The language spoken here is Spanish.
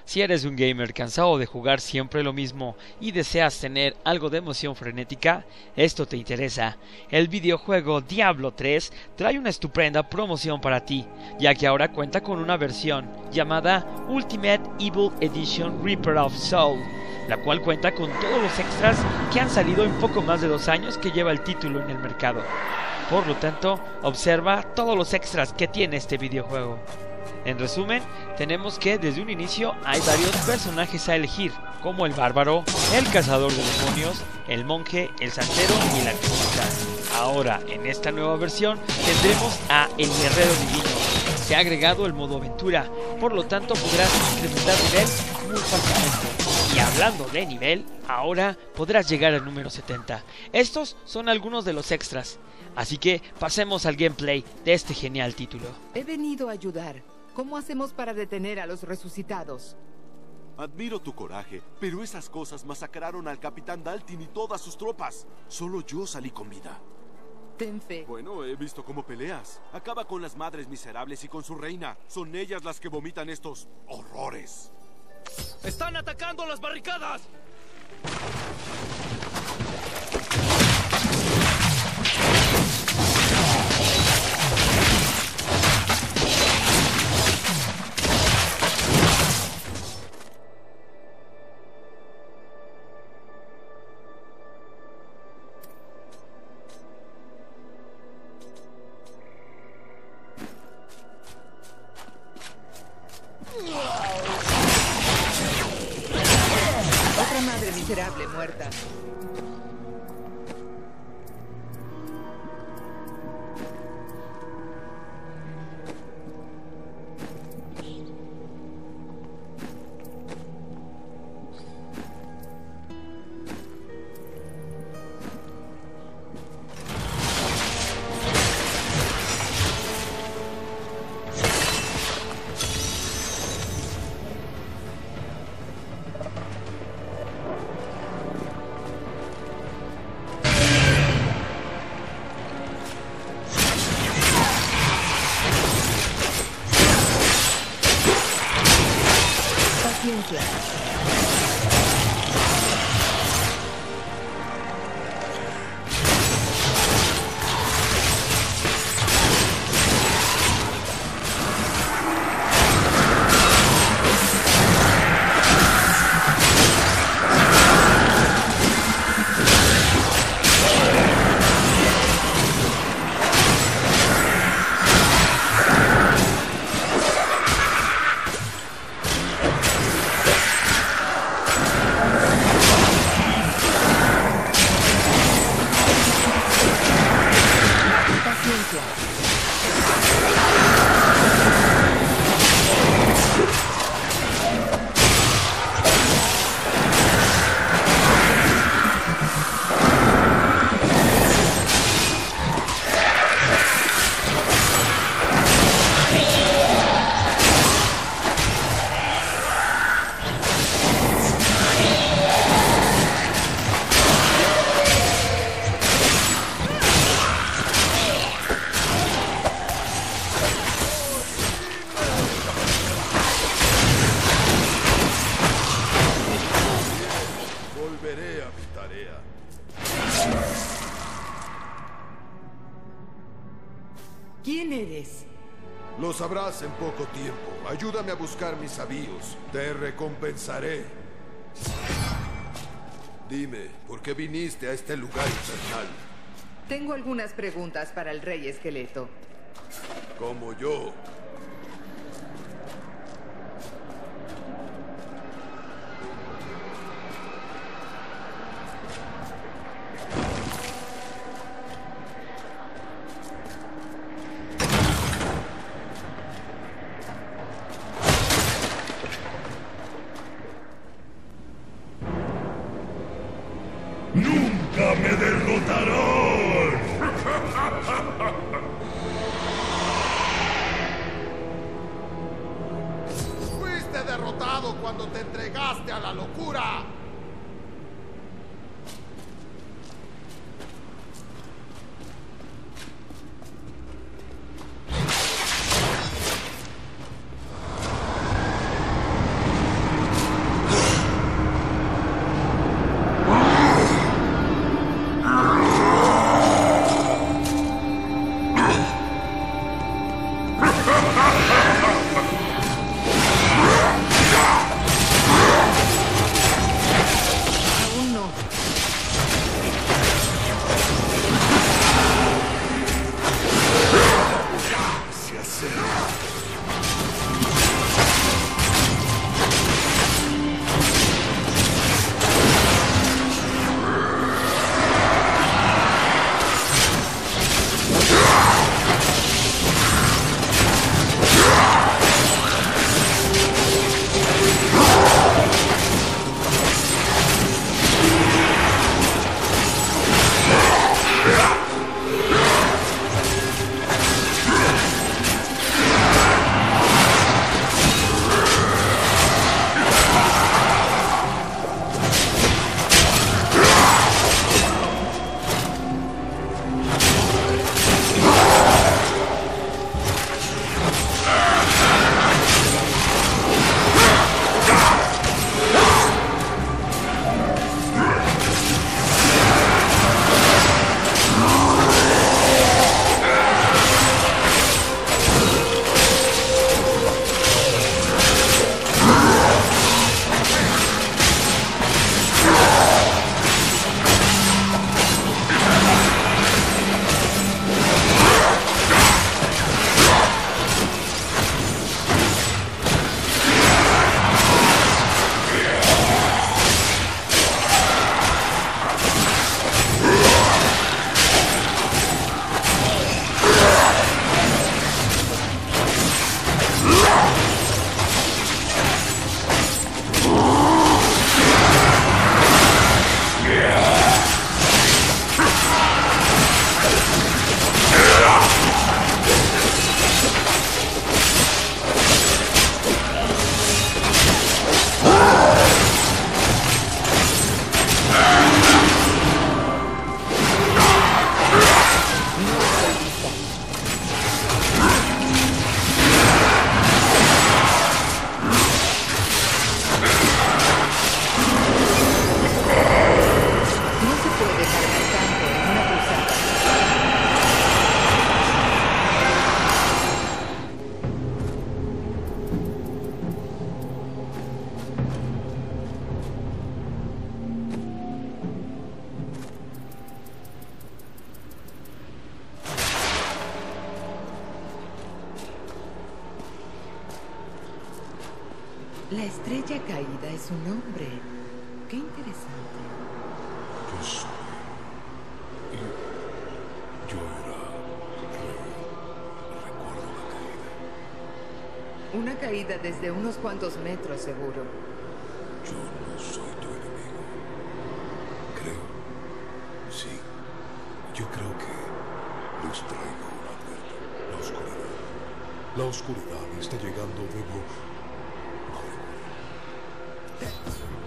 Si eres un gamer cansado de jugar siempre lo mismo y deseas tener algo de emoción frenética, esto te interesa. El videojuego Diablo 3 trae una estupenda promoción para ti, ya que ahora cuenta con una versión llamada Ultimate Evil Edition Reaper of Soul, la cual cuenta con todos los extras que han salido en poco más de 2 años que lleva el título en el mercado. Por lo tanto, observa todos los extras que tiene este videojuego. En resumen, tenemos que desde un inicio hay varios personajes a elegir, como el bárbaro, el cazador de demonios, el monje, el santero y el alquimista. Ahora, en esta nueva versión, tendremos a el guerrero divino. Se ha agregado el modo aventura, por lo tanto podrás incrementar nivel muy fácilmente. Y hablando de nivel, ahora podrás llegar al número 70. Estos son algunos de los extras, así que pasemos al gameplay de este genial título. He venido a ayudar. ¿Cómo hacemos para detener a los resucitados? Admiro tu coraje, pero esas cosas masacraron al capitán Daltin y todas sus tropas. Solo yo salí con vida. Ten fe. Bueno, he visto cómo peleas. Acaba con las madres miserables y con su reina. Son ellas las que vomitan estos horrores. ¡Están atacando las barricadas! Otra madre miserable muerta. Paciencia. Volveré a mi tarea. ¿Quién eres? Lo sabrás en poco tiempo. Ayúdame a buscar mis avíos. Te recompensaré. Dime, ¿por qué viniste a este lugar infernal? Tengo algunas preguntas para el Rey Esqueleto. Como yo. ¡Nunca me derrotarán! Fuiste derrotado cuando te entregaste a la locura. La estrella caída es un hombre. Qué interesante. Yo soy. Yo era rey. Recuerdo la caída. Una caída desde unos cuantos metros, seguro. Yo no soy tu enemigo. Creo. Sí. Yo creo que les traigo una advertencia. La oscuridad. La oscuridad está llegando. Debo. No debo.